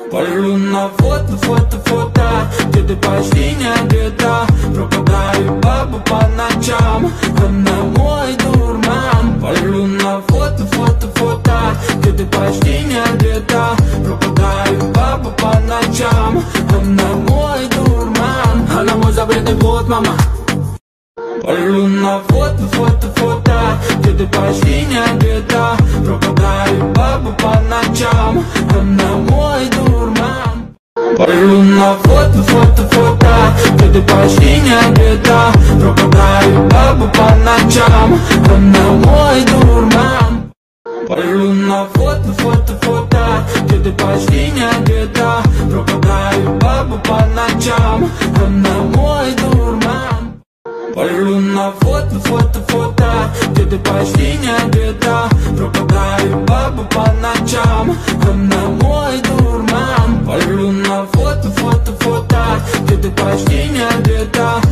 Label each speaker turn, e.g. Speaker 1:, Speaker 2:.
Speaker 1: Полю на фото, фото, фото, где ты почти не одета. Пропадаю бабу по ночам, она мой дурман. Полю на фото, фото, фото, где ты почти не одета. Пропадаю бабу по ночам, она мой дурман. Она мой запретный плод, мама. Полю на фото, фото, фото, где ты почти не одета. Пропадаю бабу по ночам, она мой дурман. Полю на фото, фото, фото, где ты почти не одета. Пропадаю бабу по ночам, она мой дурман. Полю на фото, фото, фото, где ты почти не одета. Пропадаю бабу по ночам, она мой дурман. Полю на фото, фото, фото, где ты почти не одета. Пропадаю бабу по ночам, она мой дурман. Полю на фото, фото, фото, где ты почти не одета.